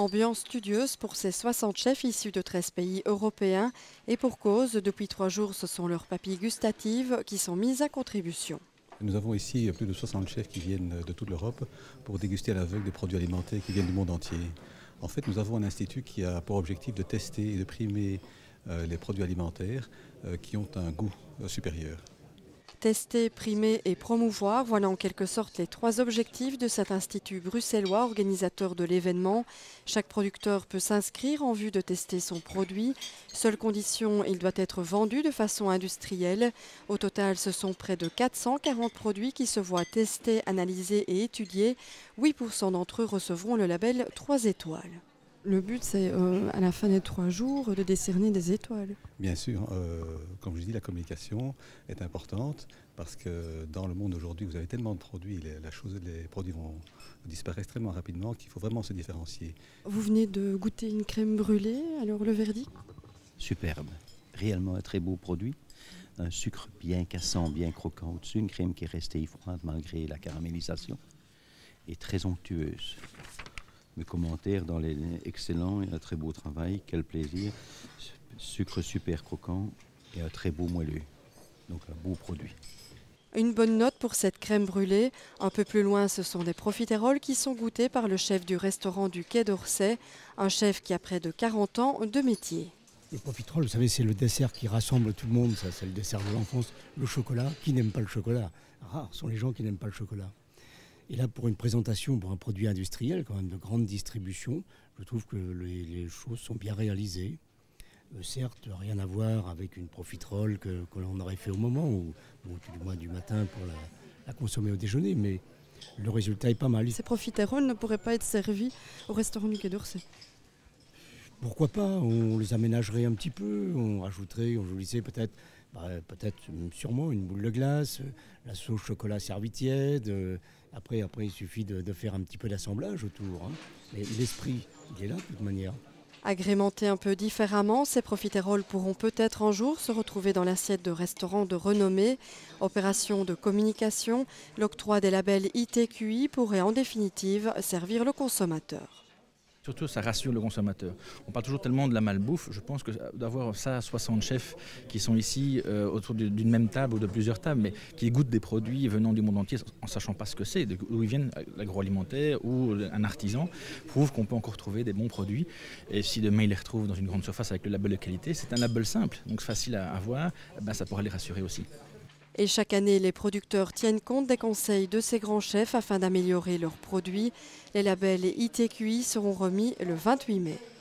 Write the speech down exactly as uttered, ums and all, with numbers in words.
Ambiance studieuse pour ces soixante chefs issus de treize pays européens. Et pour cause, depuis trois jours, ce sont leurs papilles gustatives qui sont mises à contribution. Nous avons ici plus de soixante chefs qui viennent de toute l'Europe pour déguster à l'aveugle des produits alimentaires qui viennent du monde entier. En fait, nous avons un institut qui a pour objectif de tester et de primer euh, les produits alimentaires euh, qui ont un goût euh, supérieur. Tester, primer et promouvoir, voilà en quelque sorte les trois objectifs de cet institut bruxellois, organisateur de l'événement. Chaque producteur peut s'inscrire en vue de tester son produit. Seule condition, il doit être vendu de façon industrielle. Au total, ce sont près de quatre cent quarante produits qui se voient testés, analysés et étudiés. huit pour cent d'entre eux recevront le label trois étoiles. Le but, c'est euh, à la fin des trois jours de décerner des étoiles. Bien sûr, euh, comme je dis, la communication est importante parce que dans le monde aujourd'hui, vous avez tellement de produits, les, la chose, les produits vont disparaître extrêmement rapidement qu'il faut vraiment se différencier. Vous venez de goûter une crème brûlée, alors le verdict? Superbe, réellement un très beau produit. Un sucre bien cassant, bien croquant au-dessus, une crème qui est restée froide malgré la caramélisation et très onctueuse. Mes commentaires dans les excellents, il y a un très beau travail, quel plaisir. Sucre super croquant et un très beau moelleux. Donc un beau produit. Une bonne note pour cette crème brûlée. Un peu plus loin, ce sont des profiteroles qui sont goûtés par le chef du restaurant du Quai d'Orsay, un chef qui a près de quarante ans de métier. Le profiterole, vous savez, c'est le dessert qui rassemble tout le monde, ça, c'est le dessert de l'enfance. Le chocolat, qui n'aime pas le chocolat? Rares sont les gens qui n'aiment pas le chocolat. Et là, pour une présentation, pour un produit industriel, quand même de grande distribution, je trouve que les, les choses sont bien réalisées. Euh, certes, rien à voir avec une profiterole que, que l'on aurait fait au moment, ou, ou du moins du matin pour la, la consommer au déjeuner, mais le résultat est pas mal. Ces profiteroles ne pourraient pas être servis au restaurant du Quai d'Orsay? Pourquoi pas? On les aménagerait un petit peu, on rajouterait, on jouissait peut-être, bah, peut-être sûrement une boule de glace, la sauce chocolat servie tiède. Euh, après, après, il suffit de, de faire un petit peu d'assemblage autour. Hein. Mais l'esprit, il est là de toute manière. Agrémentés un peu différemment, ces profiteroles pourront peut-être un jour se retrouver dans l'assiette de restaurants de renommée. Opération de communication, l'octroi des labels I T Q I pourrait en définitive servir le consommateur. Surtout, ça rassure le consommateur. On parle toujours tellement de la malbouffe. Je pense que d'avoir ça, soixante chefs qui sont ici euh, autour d'une même table ou de plusieurs tables, mais qui goûtent des produits venant du monde entier en ne sachant pas ce que c'est, d'où ils viennent, l'agroalimentaire ou un artisan, prouve qu'on peut encore trouver des bons produits. Et si demain ils les retrouvent dans une grande surface avec le label de qualité, c'est un label simple, donc c'est facile à avoir, ben ça pourra les rassurer aussi. Et chaque année, les producteurs tiennent compte des conseils de ces grands chefs afin d'améliorer leurs produits. Les labels I T Q I seront remis le vingt-huit mai.